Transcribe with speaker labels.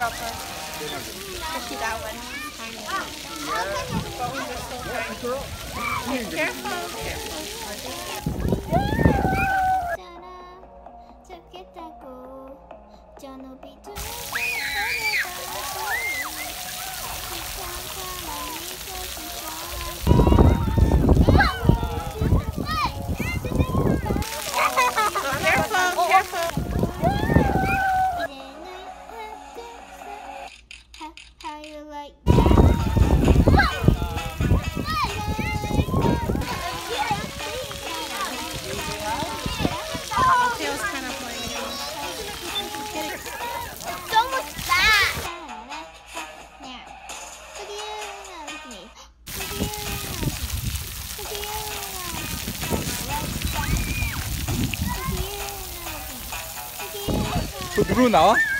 Speaker 1: Papa. Just see that one. But we were still trying. Careful, careful.
Speaker 2: How you like
Speaker 1: Tail's kind of like
Speaker 2: it's almost back. Now, look at you. Now, look at me. Look at you. Look at you. Look at you.
Speaker 3: 그 누르 나와?